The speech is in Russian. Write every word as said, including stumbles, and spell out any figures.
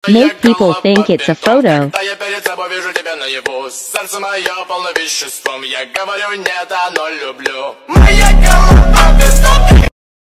make people think it's a photo. Когда я перед собой вижу тебя наяву, сердце мое полно веществом, я говорю нет, оно люблю.